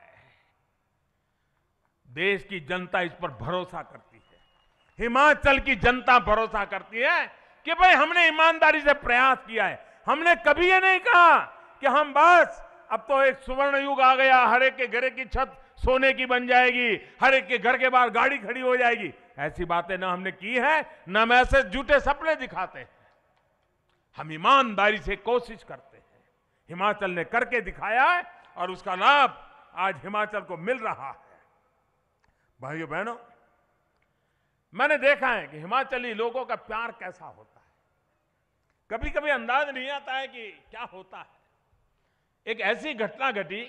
देश की जनता इस पर भरोसा करती है, हिमाचल की जनता भरोसा करती है कि भाई हमने ईमानदारी से प्रयास किया है। हमने कभी ये नहीं कहा कि हम बस अब तो एक सुवर्ण युग आ गया, हर एक के घर की छत सोने की बन जाएगी, हर एक के घर के बाहर गाड़ी खड़ी हो जाएगी। ऐसी बातें ना हमने की है, ना हम ऐसे झूठे सपने दिखाते हैं। हम ईमानदारी से कोशिश करते हैं। हिमाचल ने करके दिखाया है और उसका लाभ आज हिमाचल को मिल रहा है। भाइयों बहनों, मैंने देखा है कि हिमाचली लोगों का प्यार कैसा होता है। कभी कभी अंदाज नहीं आता है कि क्या होता है। एक ऐसी घटना घटी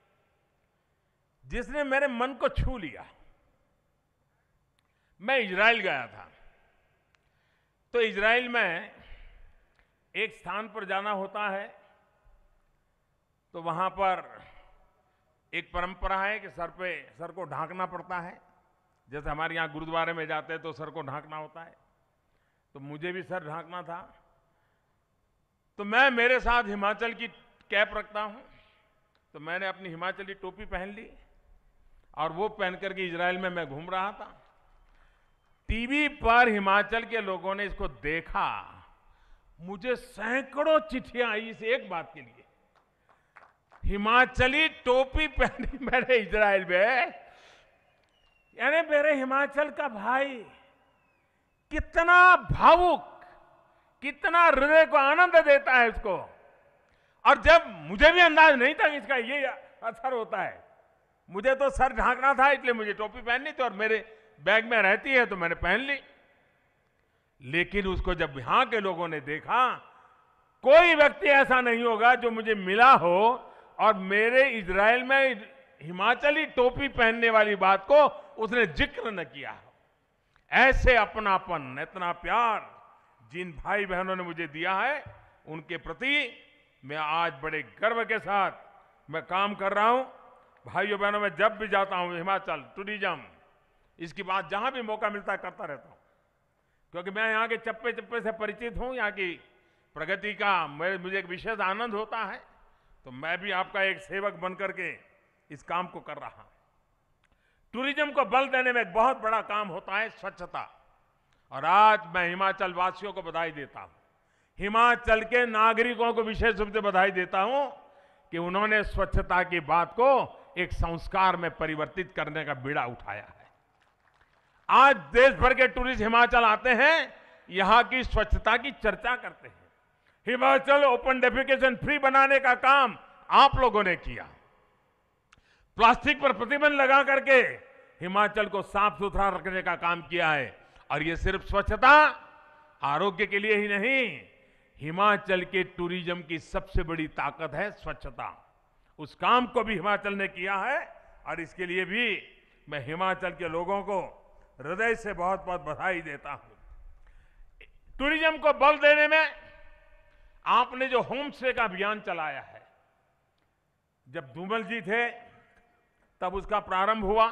जिसने मेरे मन को छू लिया। मैं इजराइल गया था, तो इजराइल में एक स्थान पर जाना होता है, तो वहां पर एक परंपरा है कि सर पे सर को ढांकना पड़ता है। जैसे हमारे यहां गुरुद्वारे में जाते हैं तो सर को ढांकना होता है, तो मुझे भी सर ढांकना था। तो मैं मेरे साथ हिमाचल की कैप रखता हूं, तो मैंने अपनी हिमाचली टोपी पहन ली और वो पहन करके इजराइल में मैं घूम रहा था। टीवी पर हिमाचल के लोगों ने इसको देखा। मुझे सैकड़ों चिट्ठियां आई इस एक बात के लिए, हिमाचली टोपी पहनी मैंने इजराइल में। यानी मेरे हिमाचल का भाई कितना भावुक, कितना हृदय को आनंद देता है इसको। और जब मुझे भी अंदाज नहीं था कि इसका ये असर होता है, मुझे तो सर ढांकना था इसलिए मुझे टोपी पहननी थी और मेरे बैग में रहती है तो मैंने पहन ली। लेकिन उसको जब यहां के लोगों ने देखा, कोई व्यक्ति ऐसा नहीं होगा जो मुझे मिला हो और मेरे इजराइल में हिमाचली टोपी पहनने वाली बात को उसने जिक्र न किया हो। ऐसे अपनापन, इतना प्यार जिन भाई बहनों ने मुझे दिया है, उनके प्रति मैं आज बड़े गर्व के साथ मैं काम कर रहा हूं। भाइयों बहनों, मैं जब भी जाता हूं हिमाचल टूरिज्म, इसकी बात जहां भी मौका मिलता है करता रहता हूं, क्योंकि मैं यहाँ के चप्पे चप्पे से परिचित हूं। यहाँ की प्रगति का मुझे एक विशेष आनंद होता है। तो मैं भी आपका एक सेवक बनकर के इस काम को कर रहा हूं। टूरिज्म को बल देने में एक बहुत बड़ा काम होता है स्वच्छता, और आज मैं हिमाचल वासियों को बधाई देता हूं, हिमाचल के नागरिकों को विशेष रूप से बधाई देता हूं कि उन्होंने स्वच्छता की बात को एक संस्कार में परिवर्तित करने का बीड़ा उठाया है। आज देश भर के टूरिस्ट हिमाचल आते हैं, यहां की स्वच्छता की चर्चा करते हैं। हिमाचल ओपन डेफिकेशन फ्री बनाने का काम आप लोगों ने किया। प्लास्टिक पर प्रतिबंध लगा करके हिमाचल को साफ सुथरा रखने का काम किया है। और ये सिर्फ स्वच्छता, आरोग्य के लिए ही नहीं, हिमाचल के टूरिज्म की सबसे बड़ी ताकत है स्वच्छता। उस काम को भी हिमाचल ने किया है और इसके लिए भी मैं हिमाचल के लोगों को हृदय से बहुत बहुत बधाई देता हूं। टूरिज्म को बल देने में आपने जो होम स्टे का अभियान चलाया है, जब धूमल जी थे तब उसका प्रारंभ हुआ।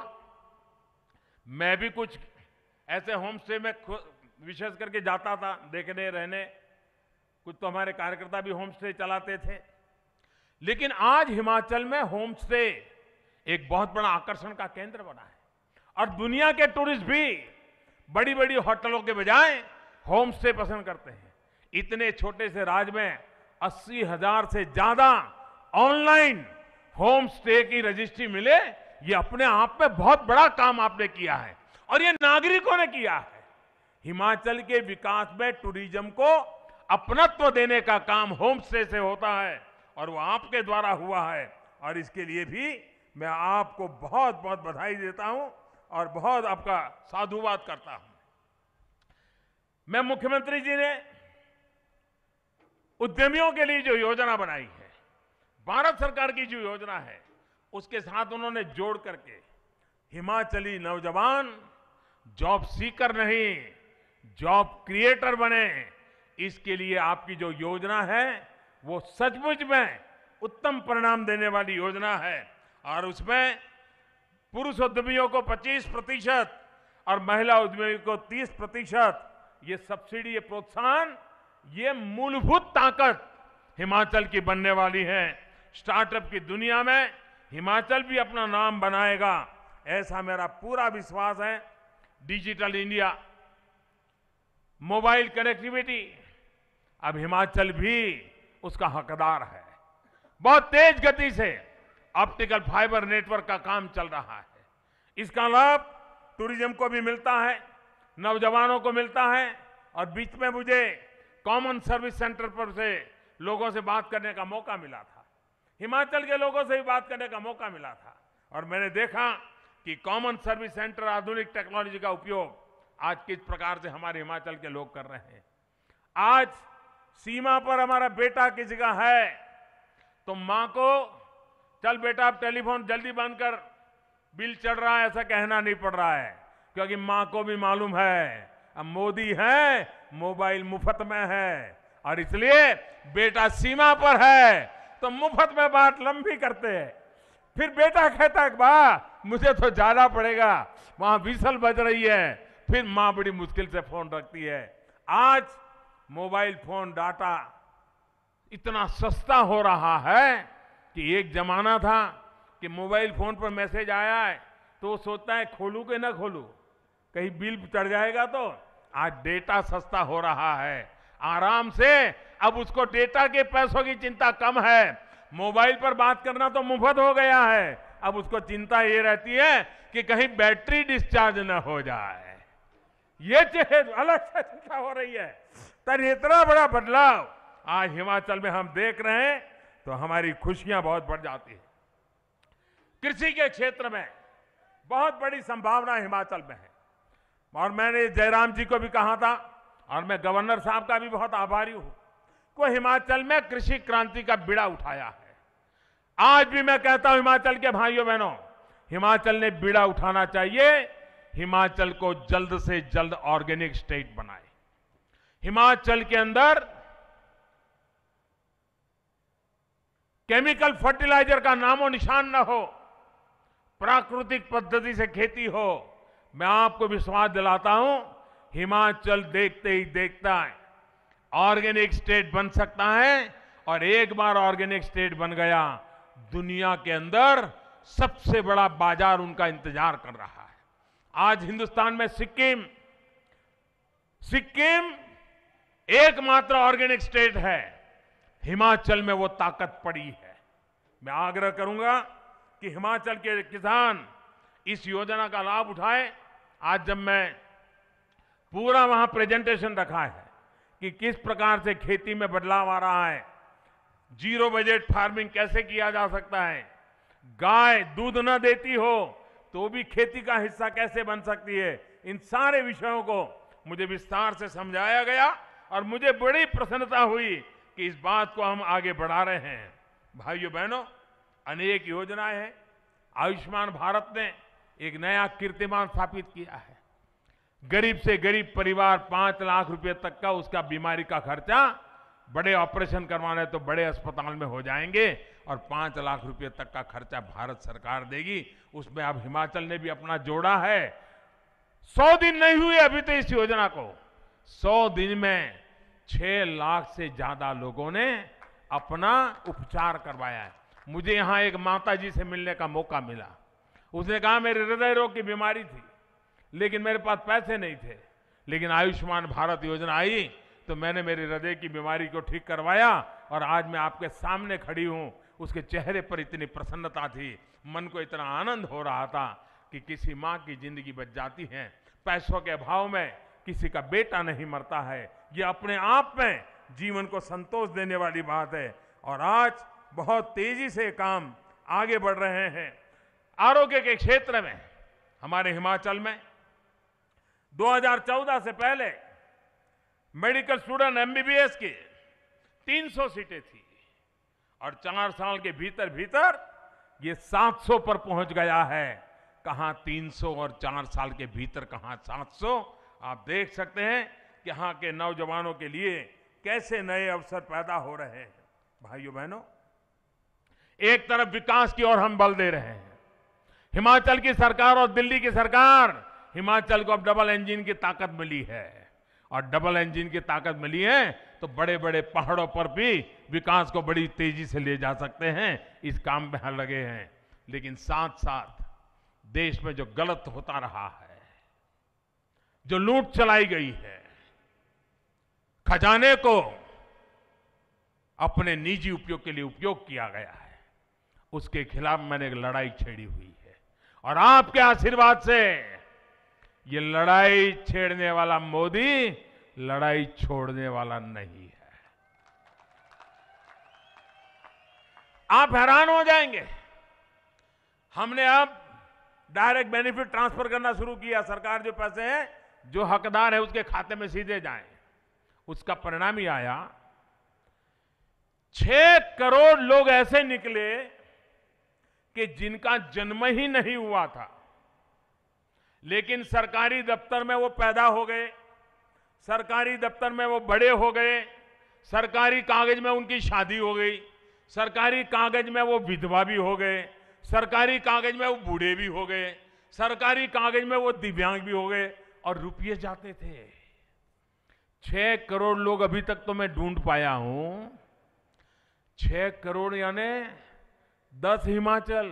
मैं भी कुछ ऐसे होम स्टे में विशेष करके जाता था देखने रहने। कुछ तो हमारे कार्यकर्ता भी होम स्टे चलाते थे। लेकिन आज हिमाचल में होम स्टे एक बहुत बड़ा आकर्षण का केंद्र बना है और दुनिया के टूरिस्ट भी बड़ी बड़ी होटलों के बजाय होम स्टे पसंद करते हैं। इतने छोटे से राज्य में अस्सी हजार से ज्यादा ऑनलाइन होम स्टे की रजिस्ट्री मिले, ये अपने आप में बहुत बड़ा काम आपने किया है और ये नागरिकों ने किया है। हिमाचल के विकास में टूरिज्म को अपनत्व देने का काम होम स्टे से होता है और वो आपके द्वारा हुआ है और इसके लिए भी मैं आपको बहुत बहुत बधाई देता हूं और बहुत आपका साधुवाद करता हूं। मैं मुख्यमंत्री जी ने उद्यमियों के लिए जो योजना बनाई है, भारत सरकार की जो योजना है, उसके साथ उन्होंने जोड़ करके हिमाचली नौजवान जॉब सीकर नहीं, जॉब क्रिएटर बने। इसके लिए आपकी जो योजना है वो सचमुच में उत्तम परिणाम देने वाली योजना है। और उसमें पुरुष उद्यमियों को पच्चीस प्रतिशत और महिला उद्यमियों को तीस प्रतिशत ये सब्सिडी, ये प्रोत्साहन, ये मूलभूत ताकत हिमाचल की बनने वाली है। स्टार्टअप की दुनिया में हिमाचल भी अपना नाम बनाएगा, ऐसा मेरा पूरा विश्वास है। डिजिटल इंडिया, मोबाइल कनेक्टिविटी, अब हिमाचल भी उसका हकदार है। बहुत तेज गति से ऑप्टिकल फाइबर नेटवर्क का काम चल रहा है। इसका लाभ टूरिज्म को भी मिलता है, नौजवानों को मिलता है। और बीच में मुझे कॉमन सर्विस सेंटर पर से लोगों से बात करने का मौका मिला था, हिमाचल के लोगों से भी बात करने का मौका मिला था। और मैंने देखा कि कॉमन सर्विस सेंटर, आधुनिक टेक्नोलॉजी का उपयोग आज किस प्रकार से हमारे हिमाचल के लोग कर रहे हैं। आज सीमा पर हमारा बेटा किसी का है तो मां को, चल बेटा आप टेलीफोन जल्दी बंद कर, बिल चढ़ रहा है, ऐसा कहना नहीं पड़ रहा है, क्योंकि मां को भी मालूम है अब मोदी है, मोबाइल मुफ्त में है। और इसलिए बेटा सीमा पर है तो मुफ्त में बात लंबी करते हैं। फिर बेटा कहता है बा मुझे तो जाना पड़ेगा, वहां विसल बज रही है, फिर मां बड़ी मुश्किल से फोन रखती है। आज मोबाइल फोन डाटा इतना सस्ता हो रहा है कि एक जमाना था कि मोबाइल फोन पर मैसेज आया है तो वो सोचता है खोलूं कि ना खोलूं, कहीं बिल चढ़ जाएगा। तो आज डेटा सस्ता हो रहा है, आराम से अब उसको डेटा के पैसों की चिंता कम है। मोबाइल पर बात करना तो मुफ्त हो गया है, अब उसको चिंता ये रहती है कि कहीं बैटरी डिस्चार्ज न हो जाए, ये अलग से चिंता हो रही है। तर इतना बड़ा बदलाव आज हिमाचल में हम देख रहे हैं तो हमारी खुशियां बहुत बढ़ जाती है। कृषि के क्षेत्र में बहुत बड़ी संभावना हिमाचल में है और मैंने जयराम जी को भी कहा था और मैं गवर्नर साहब का भी बहुत आभारी हूं को हिमाचल में कृषि क्रांति का बीड़ा उठाया है। आज भी मैं कहता हूं हिमाचल के भाइयों बहनों, हिमाचल ने बीड़ा उठाना चाहिए। हिमाचल को जल्द से जल्द ऑर्गेनिक स्टेट बनाए। हिमाचल के अंदर केमिकल फर्टिलाइजर का नामो निशान न हो, प्राकृतिक पद्धति से खेती हो। मैं आपको विश्वास दिलाता हूं हिमाचल देखते ही देखता है ऑर्गेनिक स्टेट बन सकता है। और एक बार ऑर्गेनिक स्टेट बन गया, दुनिया के अंदर सबसे बड़ा बाजार उनका इंतजार कर रहा है। आज हिंदुस्तान में सिक्किम सिक्किम एकमात्र ऑर्गेनिक स्टेट है, हिमाचल में वो ताकत पड़ी है। मैं आग्रह करूंगा कि हिमाचल के किसान इस योजना का लाभ उठाएं। आज जब मैं पूरा वहां प्रेजेंटेशन रखा है कि किस प्रकार से खेती में बदलाव आ रहा है, जीरो बजट फार्मिंग कैसे किया जा सकता है, गाय दूध न देती हो तो भी खेती का हिस्सा कैसे बन सकती है, इन सारे विषयों को मुझे विस्तार से समझाया गया और मुझे बड़ी प्रसन्नता हुई कि इस बात को हम आगे बढ़ा रहे हैं। भाइयों बहनों, अनेक योजनाएं हैं। आयुष्मान भारत ने एक नया कीर्तिमान स्थापित किया है। गरीब से गरीब परिवार पांच लाख रुपए तक का उसका बीमारी का खर्चा, बड़े ऑपरेशन करवाने तो बड़े अस्पताल में हो जाएंगे और पांच लाख रुपए तक का खर्चा भारत सरकार देगी। उसमें अब हिमाचल ने भी अपना जोड़ा है। सौ दिन नहीं हुए अभी तो इस योजना को, सौ दिन में छह लाख से ज्यादा लोगों ने अपना उपचार करवाया है। मुझे यहां एक माता जी से मिलने का मौका मिला। उसने कहा मेरे हृदय रोग की बीमारी थी लेकिन मेरे पास पैसे नहीं थे, लेकिन आयुष्मान भारत योजना आई तो मैंने मेरे हृदय की बीमारी को ठीक करवाया और आज मैं आपके सामने खड़ी हूं। उसके चेहरे पर इतनी प्रसन्नता थी, मन को इतना आनंद हो रहा था कि किसी मां की जिंदगी बच जाती है। पैसों के अभाव में किसी का बेटा नहीं मरता है, ये अपने आप में जीवन को संतोष देने वाली बात है। और आज बहुत तेजी से काम आगे बढ़ रहे हैं। आरोग्य के क्षेत्र में हमारे हिमाचल में दो हज़ार चौदह से पहले मेडिकल स्टूडेंट एमबीबीएस की तीन सौ सीटें थी और चार साल के भीतर भीतर ये सात सौ पर पहुंच गया है। कहां तीन सौ और चार साल के भीतर कहां सात सौ। आप देख सकते हैं कि यहां के नौजवानों के लिए कैसे नए अवसर पैदा हो रहे हैं। भाइयों बहनों, एक तरफ विकास की ओर हम बल दे रहे हैं। हिमाचल की सरकार और दिल्ली की सरकार, हिमाचल को अब डबल इंजन की ताकत मिली है और डबल इंजन की ताकत मिली है तो बड़े बड़े पहाड़ों पर भी विकास को बड़ी तेजी से ले जा सकते हैं। इस काम में हम लगे हैं, लेकिन साथ साथ देश में जो गलत होता रहा है, जो लूट चलाई गई है, खजाने को अपने निजी उपयोग के लिए उपयोग किया गया है, उसके खिलाफ मैंने एक लड़ाई छेड़ी हुई है और आपके आशीर्वाद से ये लड़ाई छेड़ने वाला मोदी लड़ाई छोड़ने वाला नहीं है। आप हैरान हो जाएंगे, हमने अब डायरेक्ट बेनिफिट ट्रांसफर करना शुरू किया। सरकार जो पैसे हैं जो हकदार है उसके खाते में सीधे जाएं। उसका परिणाम ही आया, छह करोड़ लोग ऐसे निकले कि जिनका जन्म ही नहीं हुआ था, लेकिन सरकारी दफ्तर में वो पैदा हो गए, सरकारी दफ्तर में वो बड़े हो गए, सरकारी कागज में उनकी शादी हो गई, सरकारी कागज में वो विधवा भी हो गए, सरकारी कागज में वो बूढ़े भी हो गए, सरकारी कागज में वो दिव्यांग भी हो गए और रुपये जाते थे। छह करोड़ लोग अभी तक तो मैं ढूंढ पाया हूं। छह करोड़ यानी दस हिमाचल,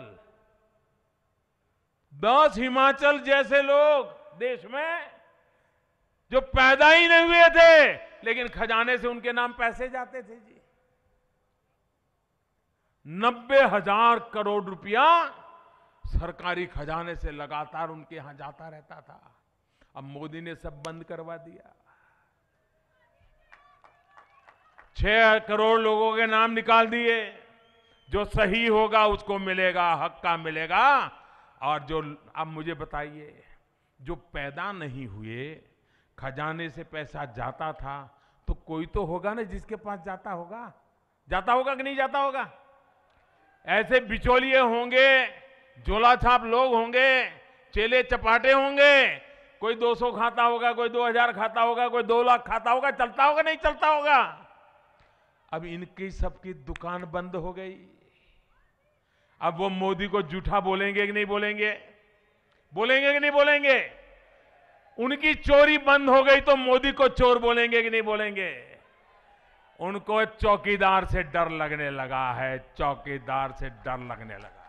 दस हिमाचल जैसे लोग देश में जो पैदा ही नहीं हुए थे, लेकिन खजाने से उनके नाम पैसे जाते थे जी। नब्बे हजार करोड़ रुपया सरकारी खजाने से लगातार उनके यहां जाता रहता था। अब मोदी ने सब बंद करवा दिया। छह करोड़ लोगों के नाम निकाल दिए। जो सही होगा उसको मिलेगा, हक का मिलेगा। और जो अब मुझे बताइए, जो पैदा नहीं हुए, खजाने से पैसा जाता था, तो कोई तो होगा ना जिसके पास जाता होगा। जाता होगा कि नहीं जाता होगा? ऐसे बिचौलिए होंगे, झोला छाप लोग होंगे, चेले चपाटे होंगे। कोई दो सौ खाता होगा, कोई दो हजार खाता होगा, कोई दो लाख खाता होगा। चलता होगा नहीं चलता होगा? अब इनकी सबकी दुकान बंद हो गई। अब वो मोदी को झूठा बोलेंगे कि नहीं बोलेंगे? बोलेंगे कि नहीं बोलेंगे? उनकी चोरी बंद हो गई तो मोदी को चोर बोलेंगे कि नहीं बोलेंगे? उनको चौकीदार से डर लगने लगा है, चौकीदार से डर लगने लगा।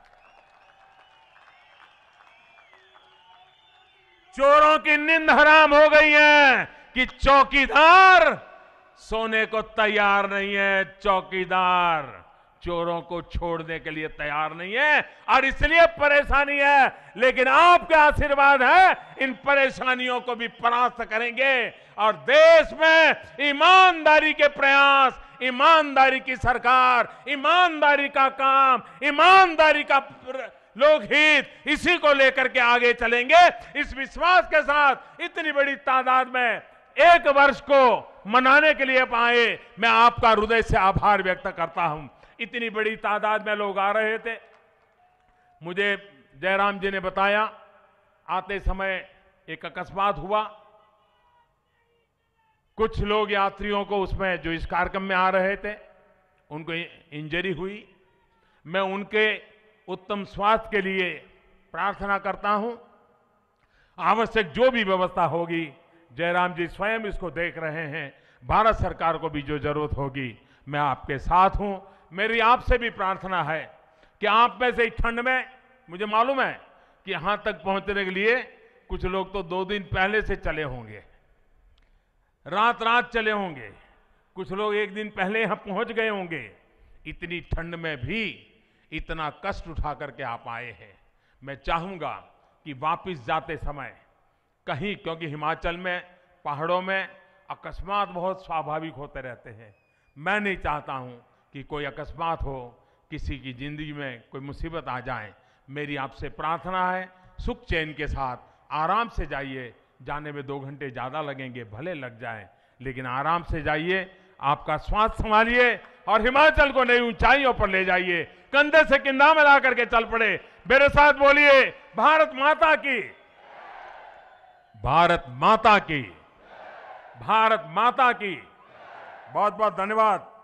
चोरों की नींद हराम हो गई है कि चौकीदार सोने को तैयार नहीं है, चौकीदार चोरों को छोड़ने के लिए तैयार नहीं है और इसलिए परेशानी है। लेकिन आपके आशीर्वाद है, इन परेशानियों को भी परास्त करेंगे और देश में ईमानदारी के प्रयास, ईमानदारी की सरकार, ईमानदारी का काम, ईमानदारी का लोकहित, इसी को लेकर के आगे चलेंगे। इस विश्वास के साथ इतनी बड़ी तादाद में एक वर्ष को मनाने के लिए आए, मैं आपका हृदय से आभार व्यक्त करता हूं। इतनी बड़ी तादाद में लोग आ रहे थे। मुझे जयराम जी ने बताया, आते समय एक अकस्मात हुआ। कुछ लोग यात्रियों को उसमें जो इस कार्यक्रम में आ रहे थे उनको इंजरी हुई। मैं उनके उत्तम स्वास्थ्य के लिए प्रार्थना करता हूं। आवश्यक जो भी व्यवस्था होगी, जयराम जी स्वयं इसको देख रहे हैं। भारत सरकार को भी जो जरूरत होगी, मैं आपके साथ हूं। मेरी आपसे भी प्रार्थना है कि आप में से इस ठंड में, मुझे मालूम है कि यहां तक पहुंचने के लिए कुछ लोग तो दो दिन पहले से चले होंगे, रात रात चले होंगे, कुछ लोग एक दिन पहले यहां पहुंच गए होंगे। इतनी ठंड में भी इतना कष्ट उठा करके आप आए हैं। मैं चाहूंगा कि वापस जाते समय कहीं, क्योंकि हिमाचल में पहाड़ों में अकस्मात बहुत स्वाभाविक होते रहते हैं, मैं नहीं चाहता हूं कि कोई अकस्मात हो, किसी की जिंदगी में कोई मुसीबत आ जाए। मेरी आपसे प्रार्थना है, सुख चैन के साथ आराम से जाइए। जाने में दो घंटे ज्यादा लगेंगे, भले लग जाए, लेकिन आराम से जाइए, आपका स्वास्थ्य संभालिए और हिमाचल को नई ऊंचाइयों पर ले जाइए। कंधे से कंधा मिला करके चल पड़े। मेरे साथ बोलिए, भारत माता की, भारत माता की, भारत माता की। बहुत बहुत धन्यवाद।